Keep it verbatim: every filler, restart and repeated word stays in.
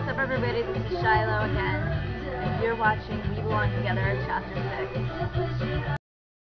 up, everybody? This is Shiloh again, and you're watching We Belong Together, Chapter six.